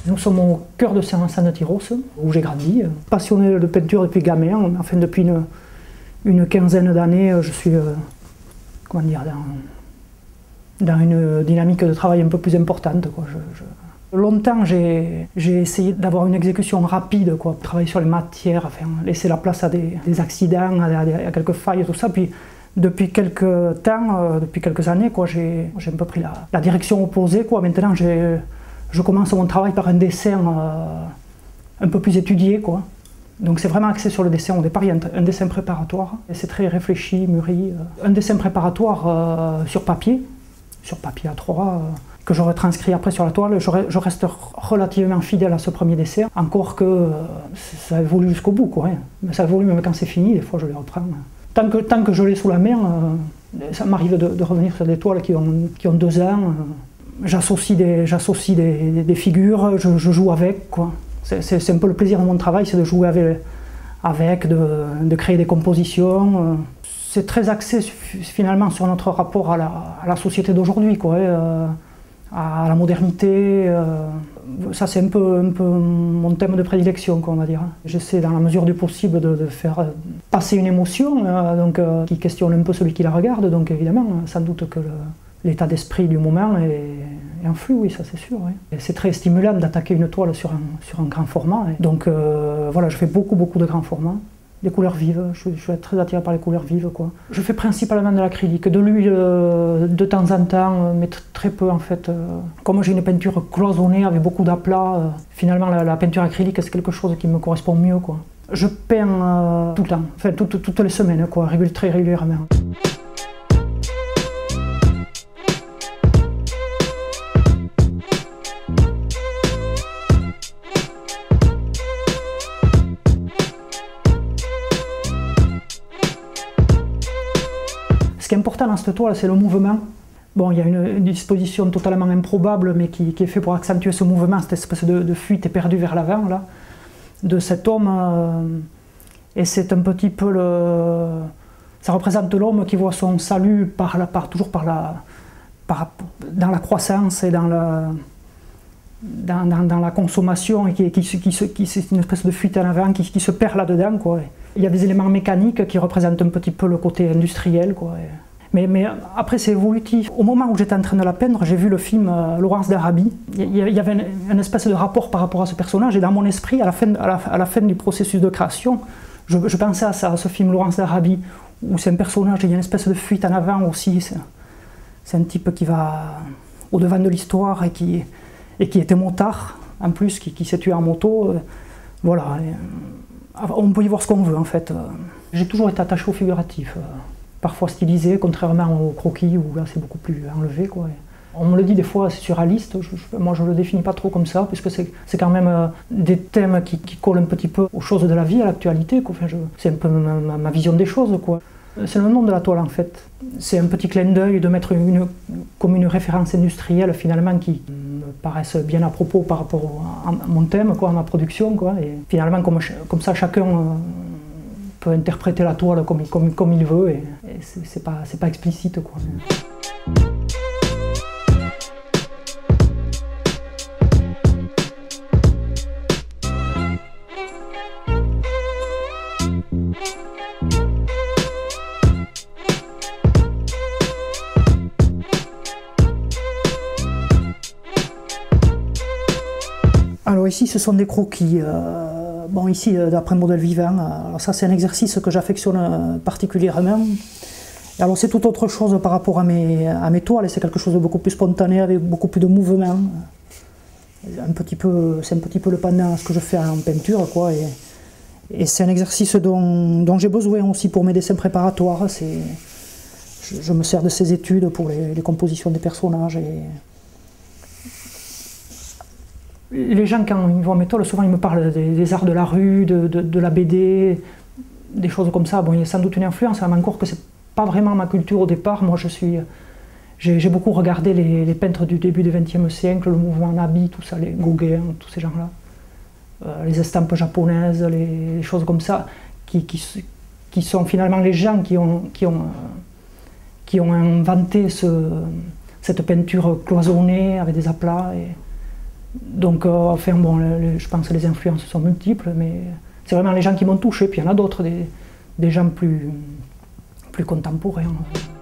Nous sommes au cœur de Saint-Vincent-de-Tyrosse, où j'ai grandi. Passionné de peinture depuis gamin, enfin depuis une quinzaine d'années, je suis comment dire, dans une dynamique de travail un peu plus importante, quoi. Longtemps, j'ai essayé d'avoir une exécution rapide, quoi, travailler sur les matières, enfin, laisser la place à des accidents, à quelques failles et tout ça. Puis, depuis quelques temps, depuis quelques années, j'ai un peu pris la direction opposée, quoi. Maintenant, je commence mon travail par un dessin un peu plus étudié, quoi. Donc c'est vraiment axé sur le dessin. Au départ, il y a un dessin préparatoire, et c'est très réfléchi, mûri. Un dessin préparatoire sur papier A3, que je retranscris après sur la toile. Je reste relativement fidèle à ce premier dessin, encore que ça évolue jusqu'au bout, quoi. Mais ça évolue même quand c'est fini, des fois je les reprends. Tant que je l'ai sous la main, ça m'arrive de revenir sur des toiles qui ont 2 ans. J'associe des figures, je joue avec, quoi. C'est un peu le plaisir de mon travail, c'est de jouer avec, de créer des compositions. C'est très axé finalement sur notre rapport à la société d'aujourd'hui, quoi, à la modernité. Ça, c'est un peu mon thème de prédilection, quoi, on va dire. J'essaie dans la mesure du possible de faire passer une émotion, qui questionne un peu celui qui la regarde. Donc évidemment, sans doute que l'état d'esprit du moment est influe, oui, ça c'est sûr. Oui. C'est très stimulant d'attaquer une toile sur un grand format. Donc voilà, je fais beaucoup de grands formats. Des couleurs vives, je suis très attiré par les couleurs vives, quoi. Je fais principalement de l'acrylique, de l'huile de temps en temps, mais très peu en fait. Comme j'ai une peinture cloisonnée avec beaucoup d'aplats, finalement la peinture acrylique c'est quelque chose qui me correspond mieux, quoi. Je peins tout le temps, enfin toutes les semaines, quoi, très régulièrement. Ce qui est important dans cette toile, c'est le mouvement. Bon, il y a une disposition totalement improbable, mais qui est fait pour accentuer ce mouvement, cette espèce de fuite éperdue vers l'avant, là, de cet homme. Et c'est un petit peu ça représente l'homme qui voit son salut toujours dans la croissance et dans la consommation, et c'est une espèce de fuite en avant qui se perd là-dedans, quoi. Il y a des éléments mécaniques qui représentent un petit peu le côté industriel, quoi. Mais après, c'est évolutif. Au moment où j'étais en train de la peindre, j'ai vu le film Laurence d'Arabie. Il y avait une espèce de rapport par rapport à ce personnage, et dans mon esprit, à la fin du processus de création, je pensais à ça, à ce film Laurence d'Arabie, où c'est un personnage, il y a une espèce de fuite en avant aussi. C'est un type qui va au-devant de l'histoire et qui était motard, en plus, qui s'est tué en moto. Voilà. On peut y voir ce qu'on veut, en fait. J'ai toujours été attaché au figuratif, parfois stylisé, contrairement au croquis, où là c'est beaucoup plus enlevé, quoi. On me le dit des fois, c'est surréaliste. Moi je ne le définis pas trop comme ça, puisque c'est quand même des thèmes qui collent un petit peu aux choses de la vie, à l'actualité, quoi. Enfin, c'est un peu ma vision des choses, quoi. C'est le nom de la toile, en fait. C'est un petit clin d'œil de mettre comme une référence industrielle, finalement, qui me paraissent bien à propos par rapport à mon thème, quoi, à ma production, quoi. Et finalement, comme ça, chacun peut interpréter la toile comme il veut, et c'est pas explicite, quoi. Alors ici, ce sont des croquis. Bon, ici, d'après modèle vivant. Alors ça, c'est un exercice que j'affectionne particulièrement. Alors c'est tout autre chose par rapport à mes toiles. C'est quelque chose de beaucoup plus spontané, avec beaucoup plus de mouvement. C'est un petit peu le pendant à ce que je fais en peinture, quoi. Et c'est un exercice dont j'ai besoin aussi pour mes dessins préparatoires. Je me sers de ces études pour les compositions des personnages. Les gens, quand ils voient mes toiles, souvent ils me parlent des arts de la rue, de la BD, des choses comme ça. Bon, il y a sans doute une influence, mais encore que c'est pas vraiment ma culture au départ. Moi, j'ai beaucoup regardé les peintres du début du XXe siècle, le mouvement Nabi, tout ça, les Gauguin, tous ces gens-là. Les estampes japonaises, les choses comme ça, qui sont finalement les gens qui ont inventé cette peinture cloisonnée avec des aplats. Donc, enfin, bon, je pense que les influences sont multiples, mais c'est vraiment les gens qui m'ont touché. Puis il y en a d'autres, des gens plus contemporains.